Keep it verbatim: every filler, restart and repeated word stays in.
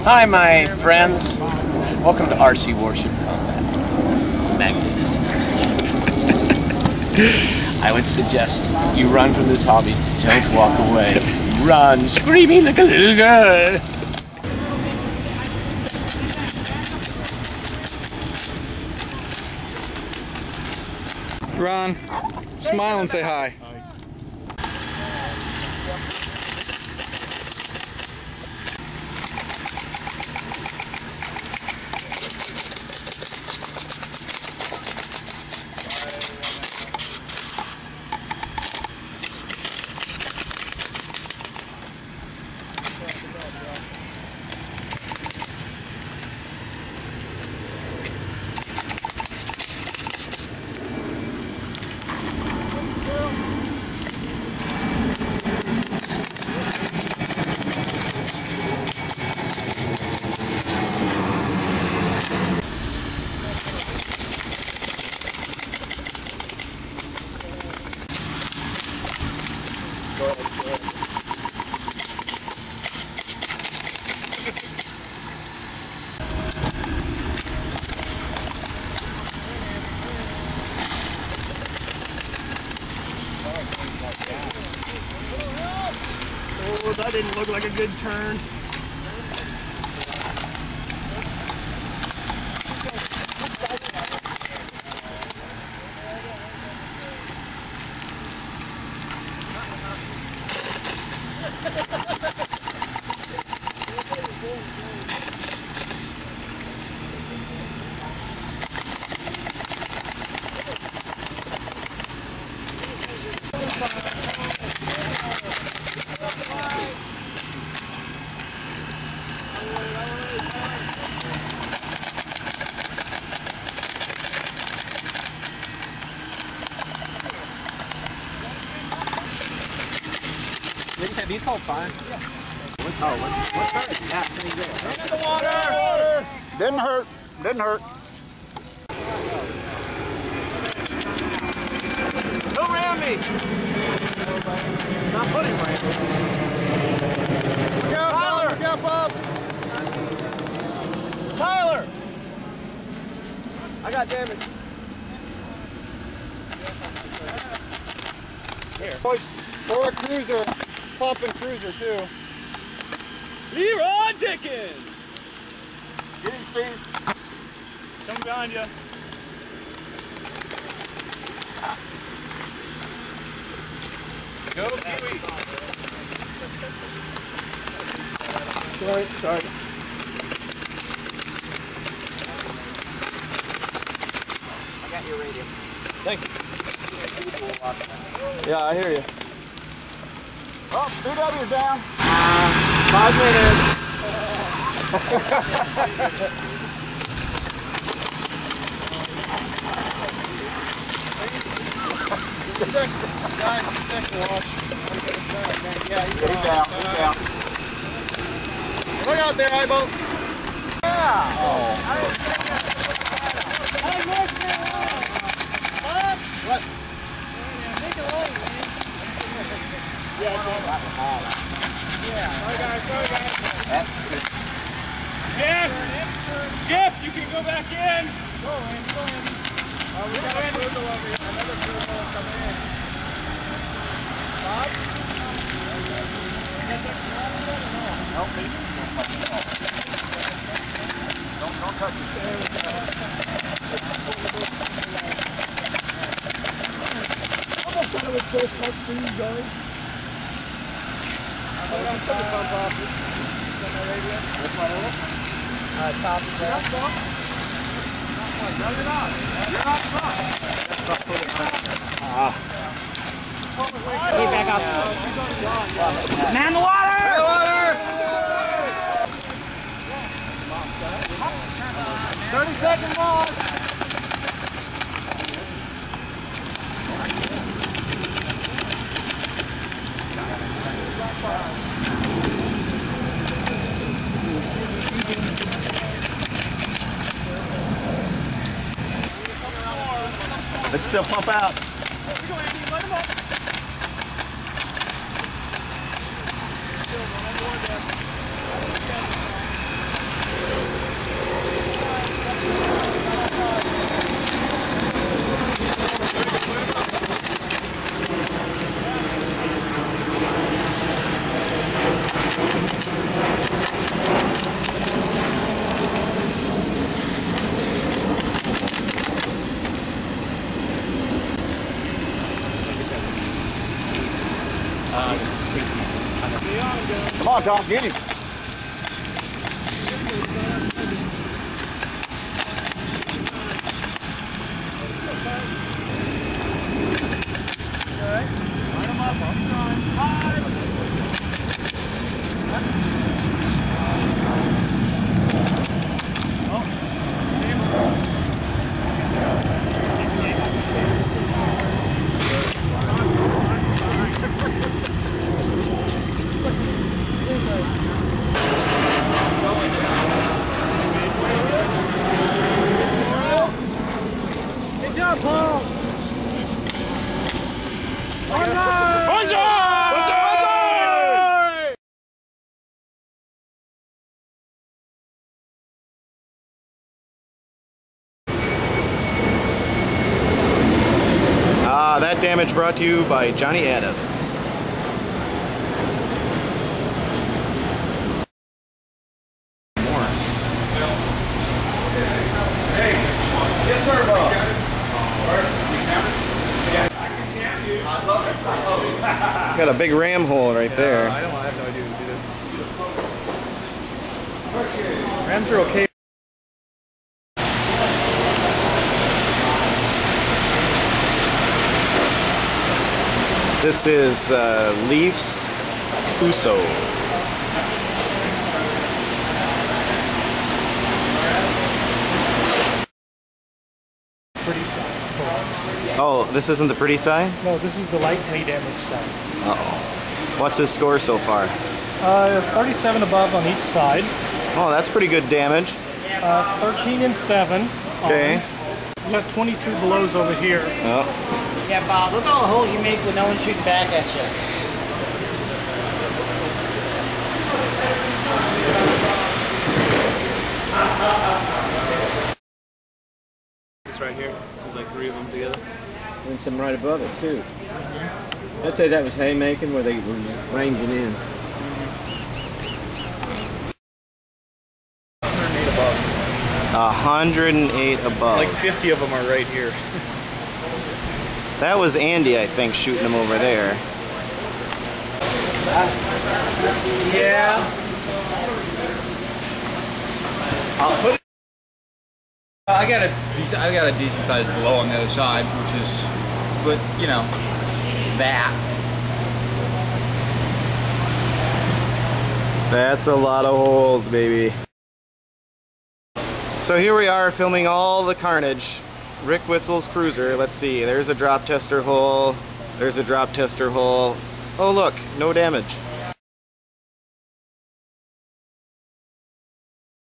Hi, my friends. Welcome to R C Warship Combat. Magnificent. I would suggest you run from this hobby. Don't walk away. Run, screaming like a little girl. Ron, smile and say hi. Oh, that didn't look like a good turn. These hold fine. Yeah. Oh, what's, what's that? Yeah, pretty good. In the water! water! Didn't hurt. Didn't hurt. Go around me! Not putting right. Look out, Tyler! Bob! Look out, Bob! Tyler! I got damage. Here. Or a cruiser. Pumping cruiser, too. Leroy Jenkins! Get him, Steve. Come behind you. Go, Kiwi. Sorry, sorry. I got your radio. Thank you. Yeah, I hear you. Oh, B W's down. Uh, five minutes. Yeah, he's down. He's down. Look out there, Ibo. Yeah. Oh. What? Yeah, it's all right. Yeah. Sorry, guys. Sorry, guys. That's good. Jeff! Jeff, you can go back in. Go in, go in. Oh, we got a cruiser over here. Another cruiser coming in. Bob? Help me. Don't, don't touch it. Almost out of the first touch for you guys. I'm going to put the pump off. On the radio. Which one is it? Uh, top of that. No, you're not. You're not top. Ah. Hey, back up. Man the water! Man the water! thirty second loss. Let's still pump out. Come on, Tom, get him. Good job, Paul. Ah, that damage brought to you by Johnny Adams. Hey, yes, sir, Bob. Got a big ram hole right there. I don't I have no idea what to do. Rams are okay. This is uh, Leaf's Fuso. Pretty side for us. Oh, this isn't the pretty side? No, this is the lightly damaged side. Uh-oh. What's his score so far? Uh, thirty-seven above on each side. Oh, that's pretty good damage. Uh, thirteen and seven. Okay. We got twenty-two belows over here. Oh. Yeah, Bob, look at all the holes you make when no one's shooting back at you. It's right here. There's like three of them together. And some right above it too. I'd say that was haymaking where they were ranging in. one hundred eight aboves. one hundred eight above. Like fifty of them are right here. That was Andy, I think, shooting them over there. Yeah. I'll put it. I got a decent, I got a decent sized blow on the other side, which is, but you know, that. That's a lot of holes, baby. So here we are filming all the carnage. Rick Witzel's cruiser. Let's see, there's a drop tester hole, there's a drop tester hole. Oh look, no damage.